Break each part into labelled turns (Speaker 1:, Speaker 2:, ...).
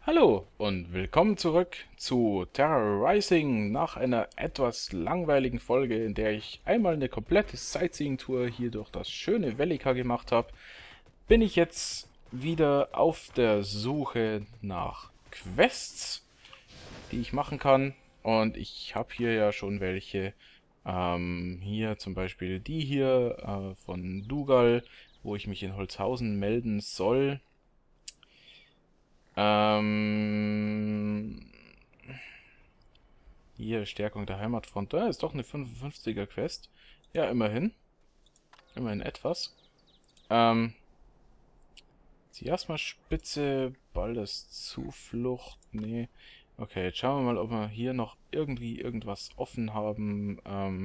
Speaker 1: Hallo und willkommen zurück zu Terra Rising nach einer etwas langweiligen Folge, in der ich einmal eine komplette Sightseeing-Tour hier durch das schöne Velika gemacht habe. Bin ich jetzt wieder auf der Suche nach Quests, die ich machen kann. Und ich habe hier ja schon welche. Hier zum Beispiel die hier von Dougal, wo ich mich in Holzhausen melden soll. Ähm, Hier, Stärkung der Heimatfront. Da ist doch eine 55er Quest. Ja, immerhin. Immerhin etwas. Ähm, Erstmal Spitze, Baldes Zuflucht. Nee. Okay, jetzt schauen wir mal, ob wir hier noch irgendwie irgendwas offen haben,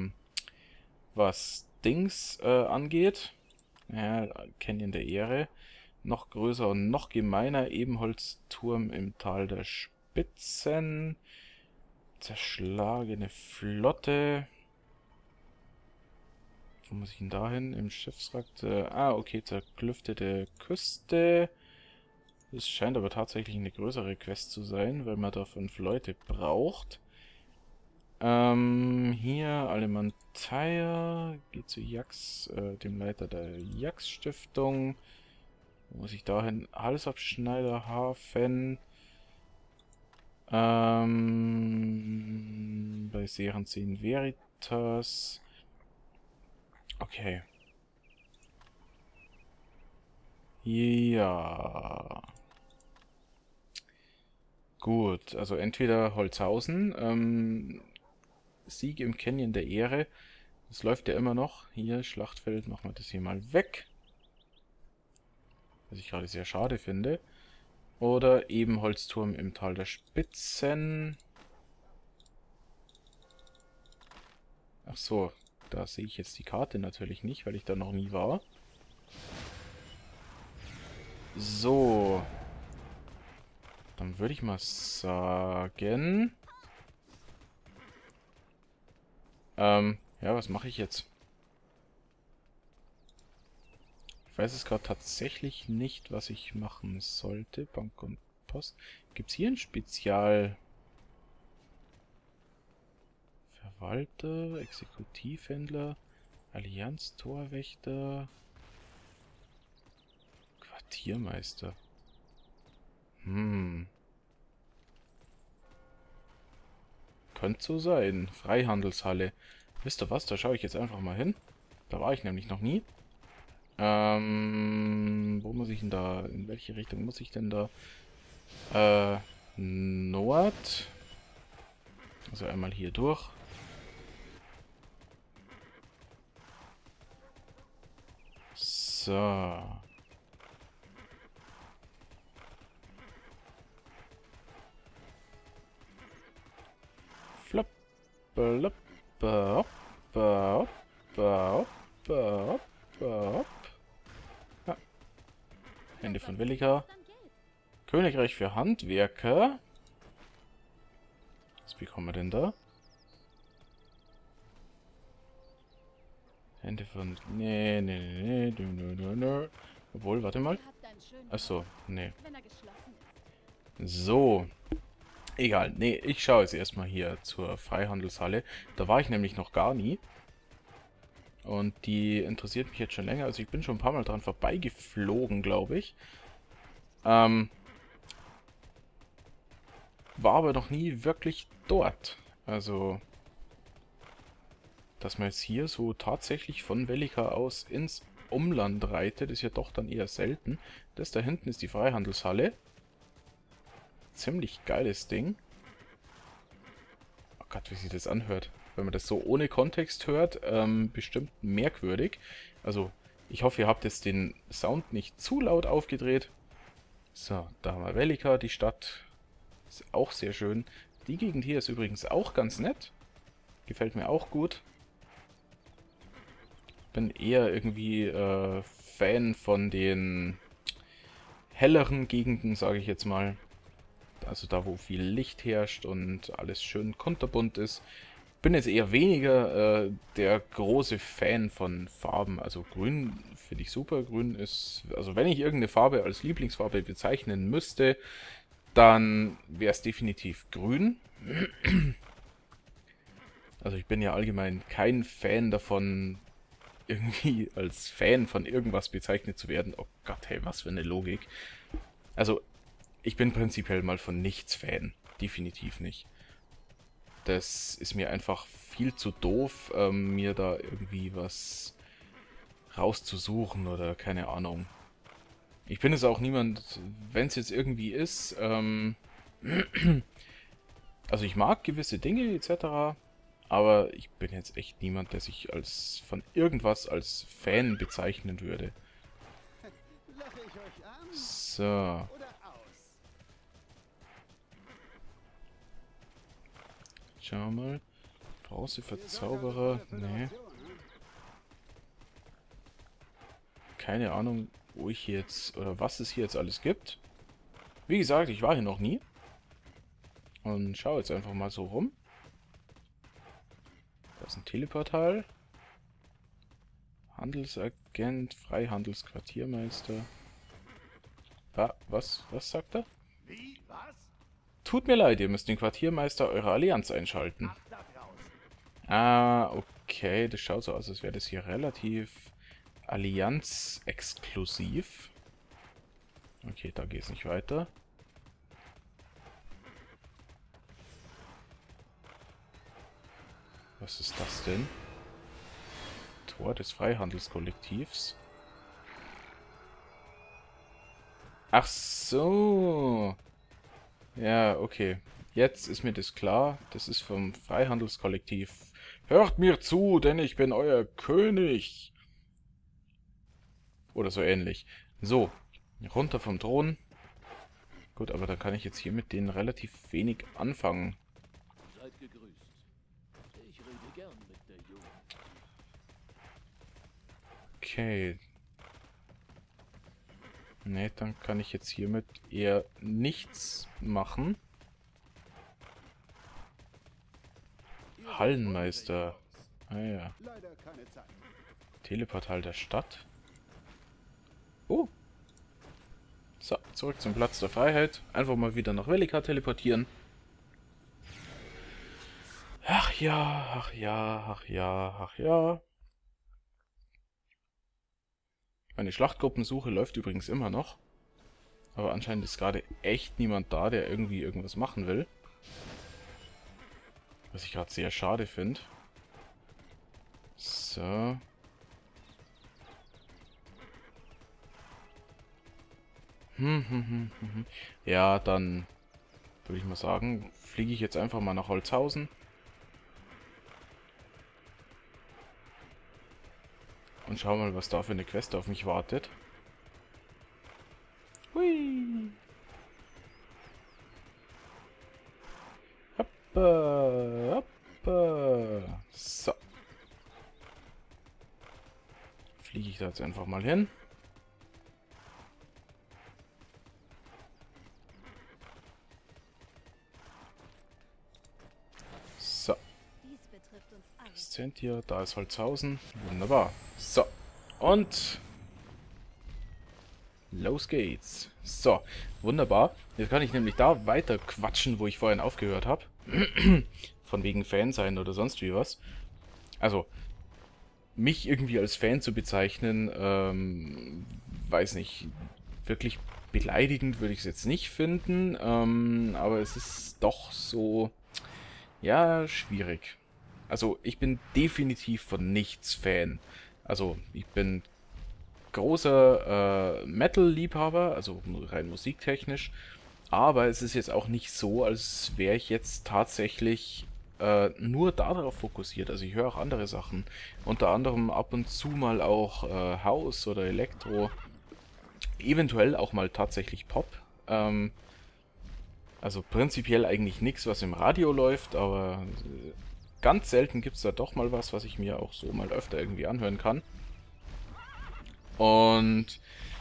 Speaker 1: was Dings angeht. Ja, Canyon der Ehre. Noch größer und noch gemeiner. Ebenholzturm im Tal der Spitzen. Zerschlagene Flotte. Wo muss ich denn da hin? Im Schiffswrack. Okay, zerklüftete Küste. Das scheint aber tatsächlich eine größere Quest zu sein, weil man da 5 Leute braucht. Hier Alemantia. Geht zu Jax, dem Leiter der Jax-Stiftung. Wo muss ich da hin? Halsabschneiderhafen. Bei Serenzin Veritas. Okay. Ja. Gut, also entweder Holzhausen, Sieg im Canyon der Ehre. Das läuft ja immer noch. Hier, Schlachtfeld, machen wir das hier mal weg. Was ich gerade sehr schade finde. Oder Ebenholzturm im Tal der Spitzen. Ach so, da sehe ich jetzt die Karte natürlich nicht, weil ich da noch nie war. So. Dann würde ich mal sagen... ja, was mache ich jetzt? Ich weiß es gerade tatsächlich nicht, was ich machen sollte. Bank und Post. Gibt es hier ein Spezial... Verwalter, Exekutivhändler, Allianz, Torwächter, Quartiermeister. Könnte so sein. Freihandelshalle. Wisst ihr was? Da schaue ich jetzt einfach mal hin. Da war ich nämlich noch nie. Wo muss ich denn da? In welche Richtung muss ich denn da? Nord. Also einmal hier durch. So. Flop. Blop, bop, bop, bop, bop, bop. Ja. Hände von Velika. Königreich für Handwerker. Was bekommen wir denn da? Hände von... Nee. Obwohl, warte mal. Achso, nee. So. Egal, nee, ich schaue jetzt erstmal hier zur Freihandelshalle. Da war ich nämlich noch gar nie. Und die interessiert mich jetzt schon länger. Also ich bin schon ein paar Mal dran vorbeigeflogen, glaube ich. War aber noch nie wirklich dort. Also, dass man jetzt hier so tatsächlich von Velika aus ins Umland reitet, ist ja doch dann eher selten. Das da hinten ist die Freihandelshalle. Ziemlich geiles Ding. Oh Gott, wie sich das anhört. Wenn man das so ohne Kontext hört, bestimmt merkwürdig. Also, ich hoffe, ihr habt jetzt den Sound nicht zu laut aufgedreht. So, da haben wir Velika, die Stadt. Ist auch sehr schön. Die Gegend hier ist übrigens auch ganz nett. Gefällt mir auch gut. Bin eher irgendwie Fan von den helleren Gegenden, sage ich jetzt mal. Also da, wo viel Licht herrscht und alles schön kunterbunt ist. Bin jetzt eher weniger der große Fan von Farben. Also grün finde ich super. Grün ist, also wenn ich irgendeine Farbe als Lieblingsfarbe bezeichnen müsste, dann wäre es definitiv grün. Also ich bin ja allgemein kein Fan davon, irgendwie als Fan von irgendwas bezeichnet zu werden. Oh Gott, hey, was für eine Logik. Also, ich bin prinzipiell mal von nichts Fan. Definitiv nicht. Das ist mir einfach viel zu doof, mir da irgendwie was rauszusuchen oder keine Ahnung. Ich bin es auch niemand, wenn es jetzt irgendwie ist, also ich mag gewisse Dinge etc., aber ich bin jetzt echt niemand, der sich als von irgendwas als Fan bezeichnen würde. So. Schau mal. Bronzeverzauberer. Nee. Keine Ahnung, wo ich jetzt, oder was es hier jetzt alles gibt. Wie gesagt, ich war hier noch nie. Und schau jetzt einfach mal so rum. Da ist ein Teleportal. Handelsagent, Freihandelsquartiermeister. Ah, was sagt er?
Speaker 2: Wie? Was?
Speaker 1: Tut mir leid, ihr müsst den Quartiermeister eurer Allianz einschalten.
Speaker 2: Ach, da draußen.
Speaker 1: Ah, okay, das schaut so aus, als wäre das hier relativ Allianz-exklusiv. Okay, da geht es nicht weiter. Was ist das denn? Tor des Freihandelskollektivs. Ach so. Ja, okay. Jetzt ist mir das klar. Das ist vom Freihandelskollektiv. Hört mir zu, denn ich bin euer König. Oder so ähnlich. So, runter vom Thron. Gut, aber da kann ich jetzt hier mit denen relativ wenig anfangen.
Speaker 2: Seid gegrüßt. Ich rede gern mit der Jugend.
Speaker 1: Okay. Ne, dann kann ich jetzt hiermit eher nichts machen. Hallenmeister. Ah ja.
Speaker 2: Leider keine Zeit.
Speaker 1: Teleportal der Stadt. Oh. So, zurück zum Platz der Freiheit. Einfach mal wieder nach Velika teleportieren. Ach ja, ach ja, ach ja, ach ja. Meine Schlachtgruppensuche läuft übrigens immer noch. Aber anscheinend ist gerade echt niemand da, der irgendwie irgendwas machen will. Was ich gerade sehr schade finde. So. Ja, dann würde ich mal sagen, fliege ich jetzt einfach mal nach Holzhausen. Und schau mal, was da für eine Quest auf mich wartet. Hui. Hoppa, hoppa. So. Fliege ich da jetzt einfach mal hin. So. Zentia, da ist Holzhausen. Wunderbar. So. Und los geht's. So, wunderbar. Jetzt kann ich nämlich da weiter quatschen, wo ich vorhin aufgehört habe. Von wegen Fan sein oder sonst wie was. Also, mich irgendwie als Fan zu bezeichnen, weiß nicht, wirklich beleidigend würde ich es jetzt nicht finden, aber es ist doch so, ja, schwierig. Also, ich bin definitiv von nichts Fan. Also, ich bin großer Metal-Liebhaber, also rein musiktechnisch, aber es ist jetzt auch nicht so, als wäre ich jetzt tatsächlich nur darauf fokussiert. Also ich höre auch andere Sachen, unter anderem ab und zu mal auch House oder Elektro, eventuell auch mal tatsächlich Pop. Also prinzipiell eigentlich nichts, was im Radio läuft, aber ganz selten gibt es da doch mal was, was ich mir auch so mal öfter irgendwie anhören kann. Und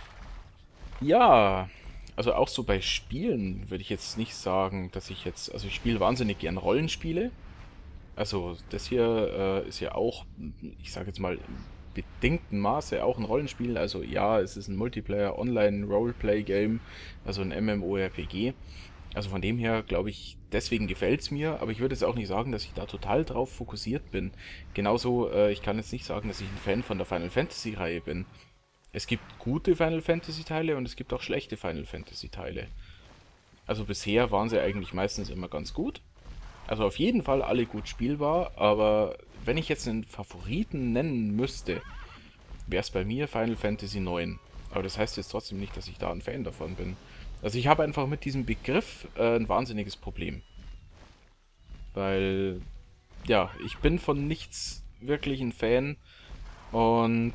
Speaker 1: ja, also auch so bei Spielen würde ich jetzt nicht sagen, dass ich jetzt, also ich spiele wahnsinnig gern Rollenspiele. Also das hier ist ja auch, ich sage jetzt mal im bedingten Maße auch ein Rollenspiel. Also ja, es ist ein Multiplayer Online Roleplay Game, also ein MMORPG. Also von dem her, glaube ich, deswegen gefällt es mir, aber ich würde jetzt auch nicht sagen, dass ich da total drauf fokussiert bin. Genauso, ich kann jetzt nicht sagen, dass ich ein Fan von der Final Fantasy Reihe bin. Es gibt gute Final Fantasy Teile und es gibt auch schlechte Final Fantasy Teile. Also bisher waren sie eigentlich meistens immer ganz gut. Also auf jeden Fall alle gut spielbar, aber wenn ich jetzt einen Favoriten nennen müsste, wäre es bei mir Final Fantasy 9. Aber das heißt jetzt trotzdem nicht, dass ich da ein Fan davon bin. Also ich habe einfach mit diesem Begriff ein wahnsinniges Problem. Weil, ja, ich bin von nichts wirklich ein Fan. Und,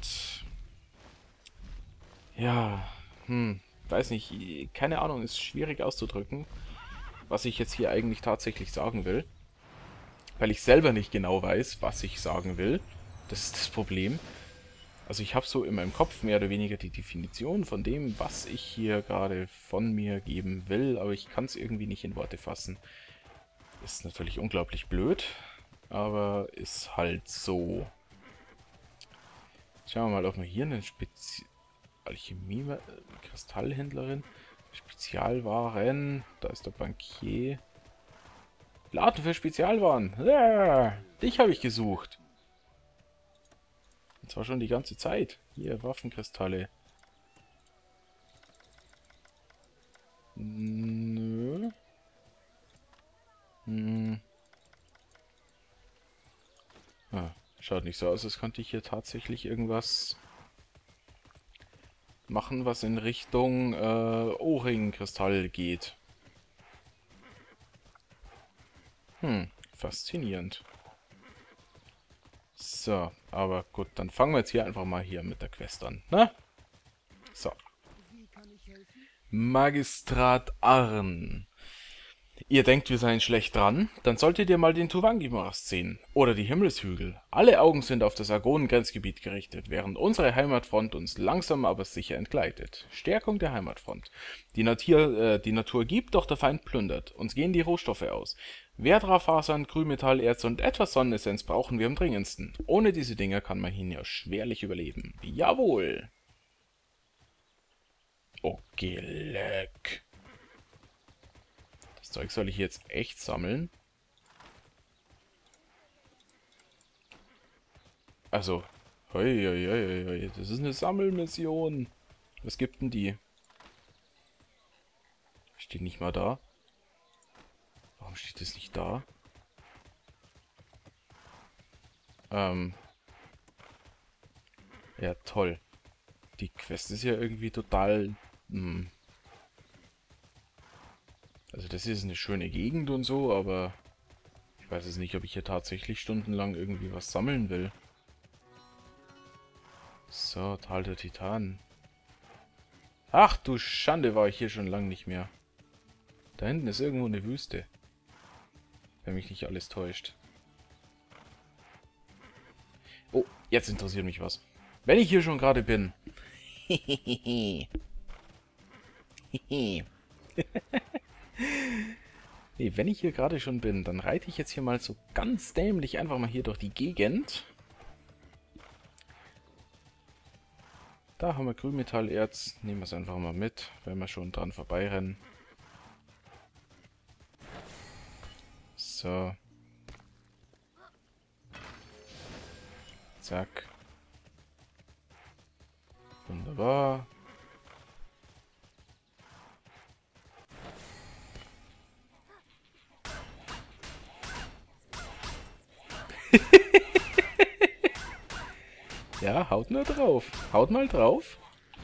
Speaker 1: ja, weiß nicht, keine Ahnung, ist schwierig auszudrücken, was ich jetzt hier eigentlich tatsächlich sagen will. Weil ich selber nicht genau weiß, was ich sagen will. Das ist das Problem. Also ich habe so in meinem Kopf mehr oder weniger die Definition von dem, was ich hier gerade von mir geben will, aber ich kann es irgendwie nicht in Worte fassen. Ist natürlich unglaublich blöd, aber ist halt so. Schauen wir mal, ob wir hier eine Kristallhändlerin, Spezialwaren, da ist der Bankier. Laden für Spezialwaren. Ja, dich habe ich gesucht. Und zwar schon die ganze Zeit. Hier, Waffenkristalle. Nö. Ah, schaut nicht so aus, als könnte ich hier tatsächlich irgendwas machen, was in Richtung O-Ring-Kristall geht. Faszinierend. So, aber gut, dann fangen wir jetzt hier einfach mal hier mit der Quest an, ne? So. Magistrat Arn. Ihr denkt, wir seien schlecht dran? Dann solltet ihr mal den Tuvangi-Morast sehen. Oder die Himmelshügel. Alle Augen sind auf das Argonen-Grenzgebiet gerichtet, während unsere Heimatfront uns langsam aber sicher entgleitet. Stärkung der Heimatfront. Die Natur gibt, doch der Feind plündert. Uns gehen die Rohstoffe aus. Verdrafasern, Grünmetall, Erz und etwas Sonnenessenz brauchen wir am dringendsten. Ohne diese Dinger kann man hier ja schwerlich überleben. Jawohl! Okay, leck. Das Zeug soll ich jetzt echt sammeln? Also, hoi, hoi, hoi, hoi, das ist eine Sammelmission. Was gibt denn die? Steht nicht mal da. Warum steht das nicht da? Ja, toll. Die Quest ist ja irgendwie total... Also das ist eine schöne Gegend und so, aber ich weiß jetzt nicht, ob ich hier tatsächlich stundenlang irgendwie was sammeln will. So, Tal der Titanen. Ach du Schande, war ich hier schon lang nicht mehr. Da hinten ist irgendwo eine Wüste. Wenn mich nicht alles täuscht. Oh, jetzt interessiert mich was. Wenn ich hier schon gerade bin. Nee, wenn ich hier gerade schon bin, dann reite ich jetzt hier mal so ganz dämlich einfach mal hier durch die Gegend. Da haben wir Grünmetallerz. Nehmen wir es einfach mal mit, wenn wir schon dran vorbeirennen. So. Zack. Wunderbar. Ja, haut nur drauf. Haut mal drauf.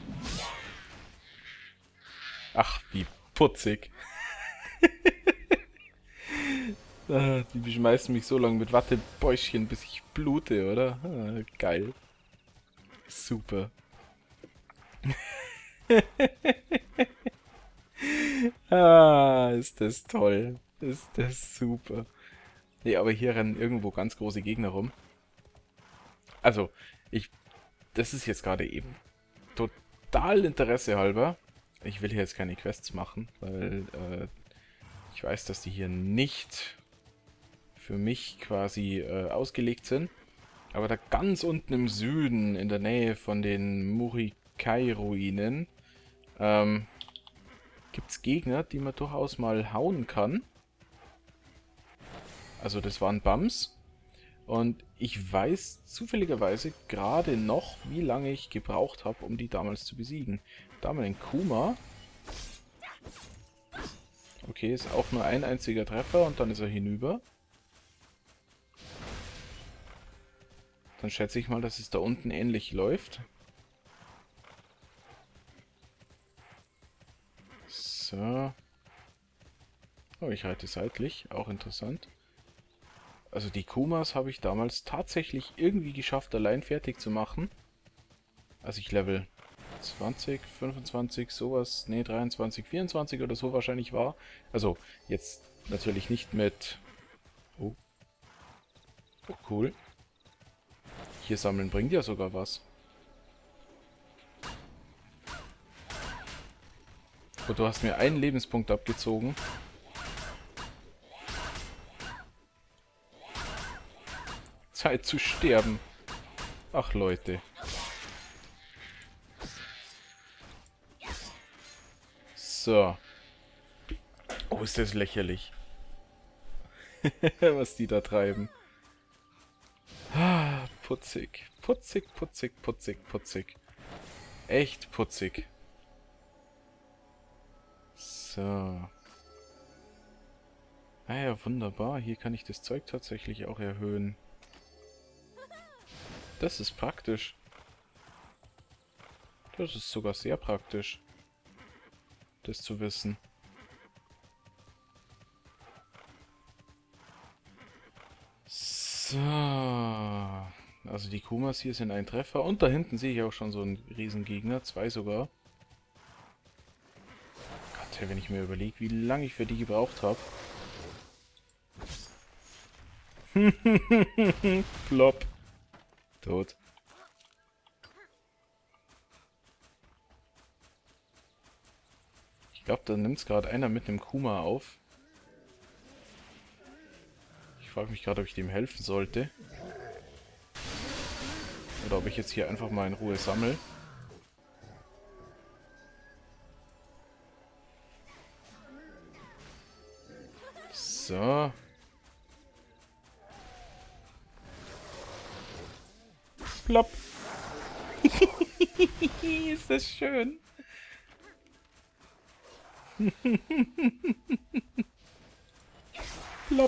Speaker 1: Ach, wie putzig. Die beschmeißen mich so lange mit Wattebäuschen, bis ich blute, oder? Ah, geil. Super. Ah, ist das toll. Ist das super. Nee, aber hier rennen irgendwo ganz große Gegner rum. Also, das ist jetzt gerade eben total Interesse halber. Ich will hier jetzt keine Quests machen, weil ich weiß, dass die hier nicht für mich quasi ausgelegt sind. Aber da ganz unten im Süden, in der Nähe von den Murikai-Ruinen, gibt es Gegner, die man durchaus mal hauen kann. Also das waren Bums. Und ich weiß zufälligerweise gerade noch, wie lange ich gebraucht habe, um die damals zu besiegen. Da haben wir den Kuma. Okay, ist auch nur ein einziger Treffer und dann ist er hinüber. Dann schätze ich mal, dass es da unten ähnlich läuft. So. Oh, ich reite seitlich. Auch interessant. Also die Kumas habe ich damals tatsächlich irgendwie geschafft, allein fertig zu machen. Also ich Level 20, 25, sowas, nee, 23, 24 oder so wahrscheinlich war. Also jetzt natürlich nicht mit... Oh, oh cool. Hier sammeln bringt ja sogar was. Und du hast mir einen Lebenspunkt abgezogen. Zeit zu sterben. Ach Leute. So. Oh, ist das lächerlich. Was die da treiben. Ah, putzig. Putzig, putzig, putzig, putzig. Echt putzig. So. Ah ja, wunderbar. Hier kann ich das Zeug tatsächlich auch erhöhen. Das ist praktisch. Das ist sogar sehr praktisch, das zu wissen. So. Also die Kumas hier sind ein Treffer. Und da hinten sehe ich auch schon so einen Riesengegner. 2 sogar. Gott, wenn ich mir überlege, wie lange ich für die gebraucht habe. Flop. Tot. Ich glaube, da nimmt es gerade einer mit einem Kuma auf. Ich frage mich gerade, ob ich dem helfen sollte. Oder ob ich jetzt hier einfach mal in Ruhe sammle. So. Plopp. Ist das schön. Plopp.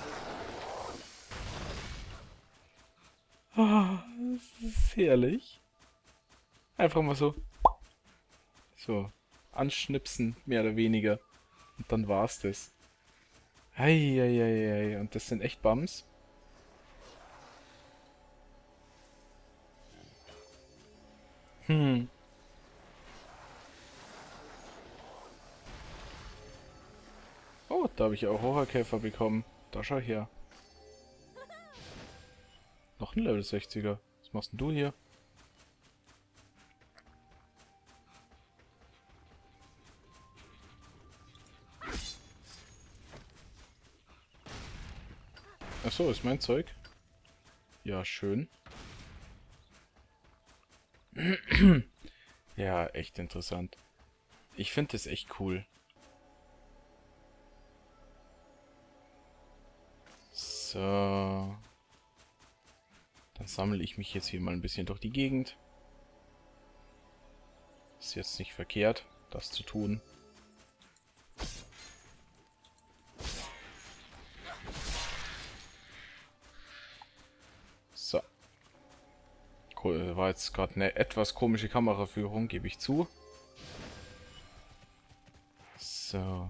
Speaker 1: Oh, das ist herrlich. Einfach mal so. So. Anschnipsen, mehr oder weniger. Und dann war's das. Eieieiei. Und das sind echt Bums. Oh, da habe ich auch Horrorkäfer bekommen. Da schau her. Noch ein Level 60er. Was machst denn du hier? Achso, ist mein Zeug. Ja, schön. Ja, echt interessant. Ich finde das echt cool. So. Dann sammle ich mich jetzt hier mal ein bisschen durch die Gegend. Ist jetzt nicht verkehrt, das zu tun. So. Cool, war jetzt gerade eine etwas komische Kameraführung, gebe ich zu. So.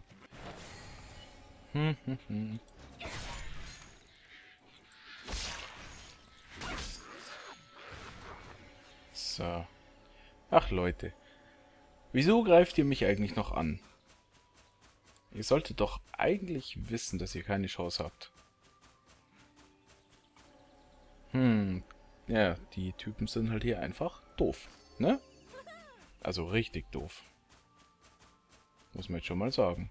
Speaker 1: So. Ach Leute. Wieso greift ihr mich eigentlich noch an? Ihr solltet doch eigentlich wissen, dass ihr keine Chance habt. Ja, die Typen sind halt hier einfach doof, ne? Also richtig doof. Muss man jetzt schon mal sagen.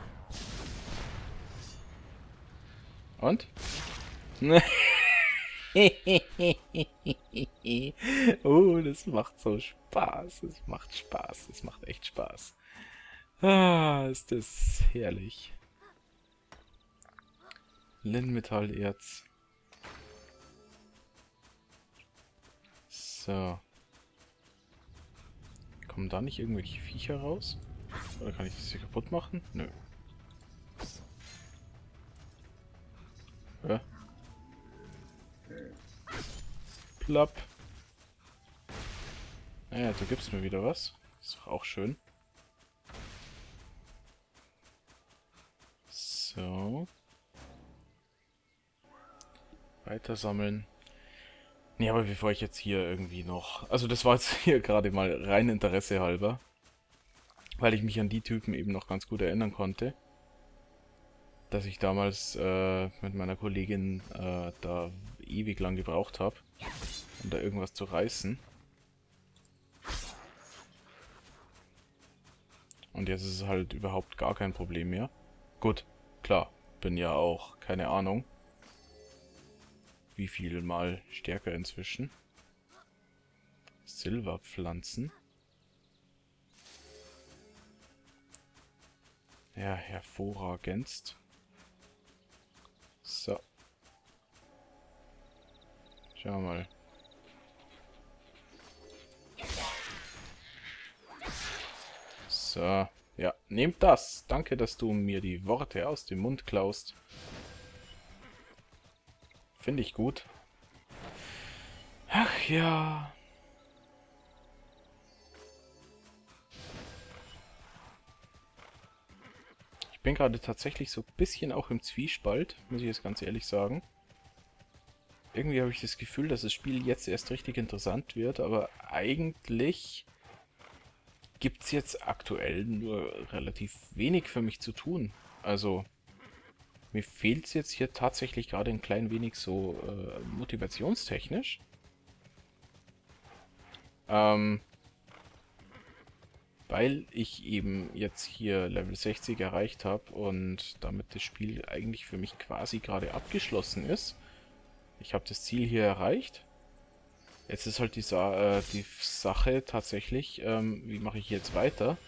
Speaker 1: Und? Oh, das macht so Spaß. Es macht Spaß. Es macht echt Spaß. Ah, ist das herrlich. Linmetallerz. So. Kommen da nicht irgendwelche Viecher raus? Oder kann ich das hier kaputt machen? Nö. Ja. Plapp. Naja, du gibst mir wieder was. Ist doch auch schön. So. Weiter sammeln. Nee, aber bevor ich jetzt hier irgendwie noch... Also das war jetzt hier gerade mal rein Interesse halber. Weil ich mich an die Typen eben noch ganz gut erinnern konnte. Dass ich damals mit meiner Kollegin da ewig lang gebraucht habe, um da irgendwas zu reißen. Und jetzt ist es halt überhaupt gar kein Problem mehr. Gut, klar, bin ja auch, keine Ahnung, wie viel mal stärker inzwischen. Silberpflanzen. Ja, hervorragendst. So. Schauen wir mal. So. Ja, nehmt das. Danke, dass du mir die Worte aus dem Mund klaust. Finde ich gut. Ach ja. Ich bin gerade tatsächlich so ein bisschen auch im Zwiespalt, muss ich jetzt ganz ehrlich sagen. Irgendwie habe ich das Gefühl, dass das Spiel jetzt erst richtig interessant wird, aber eigentlich gibt es jetzt aktuell nur relativ wenig für mich zu tun. Also, mir fehlt es jetzt hier tatsächlich gerade ein klein wenig so motivationstechnisch. Weil ich eben jetzt hier Level 60 erreicht habe und damit das Spiel eigentlich für mich quasi gerade abgeschlossen ist. Ich habe das Ziel hier erreicht. Jetzt ist halt die Sache tatsächlich, wie mache ich jetzt weiter?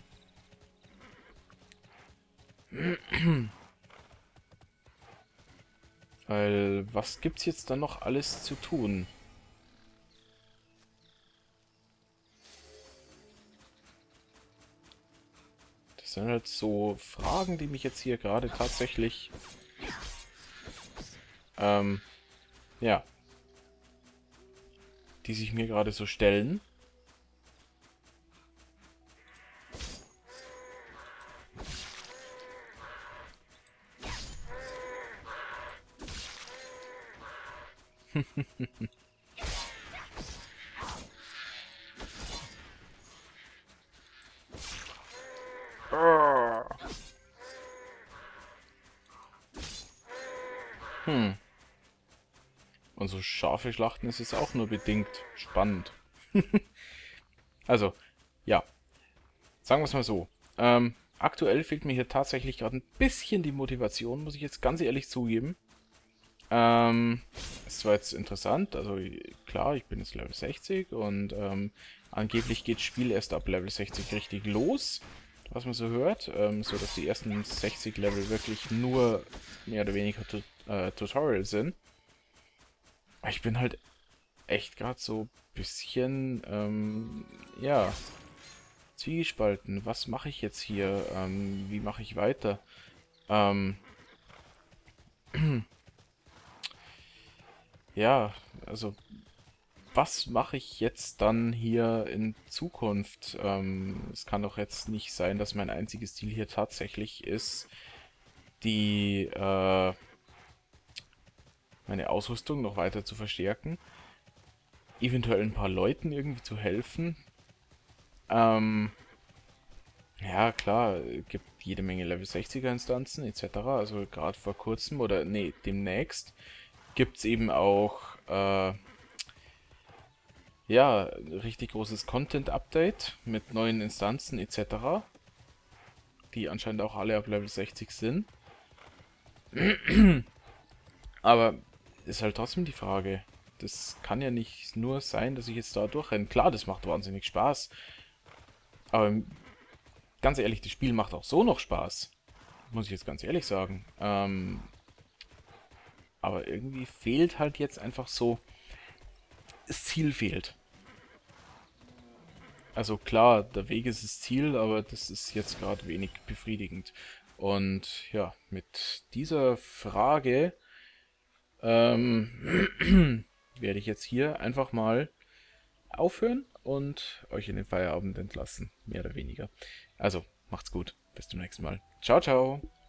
Speaker 1: Weil, was gibt's jetzt dann noch alles zu tun? Das sind halt so Fragen, die mich jetzt hier gerade tatsächlich, ja, die sich mir gerade so stellen. Und so scharfe Schlachten ist es auch nur bedingt spannend. Also, ja. Sagen wir es mal so. Aktuell fehlt mir hier tatsächlich gerade ein bisschen die Motivation, muss ich jetzt ganz ehrlich zugeben. Es war jetzt interessant, also klar, ich bin jetzt Level 60 und angeblich geht das Spiel erst ab Level 60 richtig los, was man so hört, so dass die ersten 60 Level wirklich nur mehr oder weniger Tutorial sind. Aber ich bin halt echt gerade so ein bisschen, ja, zwiegespalten. Was mache ich jetzt hier? Wie mache ich weiter? Ja, also was mache ich jetzt dann hier in Zukunft? Es kann doch jetzt nicht sein, dass mein einziges Ziel hier tatsächlich ist, meine Ausrüstung noch weiter zu verstärken. Eventuell ein paar Leuten irgendwie zu helfen. Ja, klar, gibt jede Menge Level 60er Instanzen etc. Also gerade vor kurzem oder nee, demnächst gibt es eben auch ja, richtig großes Content-Update mit neuen Instanzen etc. Die anscheinend auch alle ab Level 60 sind. Aber ist halt trotzdem die Frage. Das kann ja nicht nur sein, dass ich jetzt da durchrenne. Klar, das macht wahnsinnig Spaß. Aber ganz ehrlich, das Spiel macht auch so noch Spaß. Muss ich jetzt ganz ehrlich sagen. Aber irgendwie fehlt halt jetzt einfach so... Das Ziel fehlt. Also klar, der Weg ist das Ziel, aber das ist jetzt gerade wenig befriedigend. Und ja, mit dieser Frage werde ich jetzt hier einfach mal aufhören und euch in den Feierabend entlassen, mehr oder weniger. Also, macht's gut, bis zum nächsten Mal. Ciao, ciao!